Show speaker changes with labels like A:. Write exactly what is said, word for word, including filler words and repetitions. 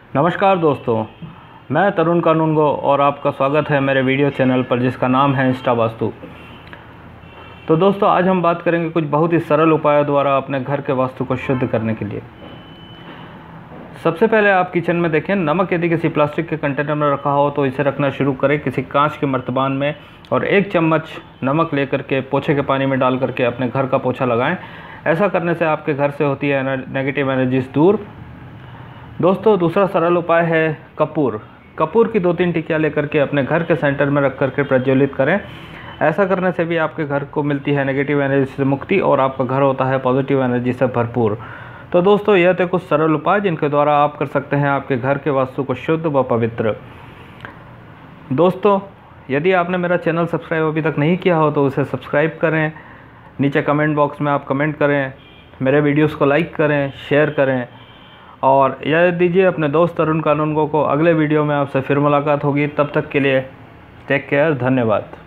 A: नमस्कार दोस्तों, मैं तरुण कानूनगो और आपका स्वागत है मेरे वीडियो चैनल पर जिसका नाम है इंस्टा वास्तु। तो दोस्तों, आज हम बात करेंगे कुछ बहुत ही सरल उपायों द्वारा अपने घर के वास्तु को शुद्ध करने के लिए। सबसे पहले आप किचन में देखें, नमक यदि किसी प्लास्टिक के कंटेनर में रखा हो तो इसे रखना शुरू करें किसी कांच के मर्तबान में, और एक चम्मच नमक लेकर के पोछे के पानी में डाल करके अपने घर का पोछा लगाएं। ऐसा करने से आपके घर से होती है नेगेटिव एनर्जीज दूर। दोस्तों, दूसरा सरल उपाय है कपूर। कपूर की दो तीन टिकियाँ लेकर के अपने घर के सेंटर में रख करके प्रज्वलित करें। ऐसा करने से भी आपके घर को मिलती है नेगेटिव एनर्जी से मुक्ति और आपका घर होता है पॉजिटिव एनर्जी से भरपूर। तो दोस्तों, यह थे कुछ सरल उपाय जिनके द्वारा आप कर सकते हैं आपके घर के वास्तु को शुद्ध व पवित्र। दोस्तों, यदि आपने मेरा चैनल सब्सक्राइब अभी तक नहीं किया हो तो उसे सब्सक्राइब करें। नीचे कमेंट बॉक्स में आप कमेंट करें, मेरे वीडियोस को लाइक करें, शेयर करें और याद दीजिए अपने दोस्त तरुण कानूनगो को। अगले वीडियो में आपसे फिर मुलाकात होगी। तब तक के लिए टेक केयर। धन्यवाद।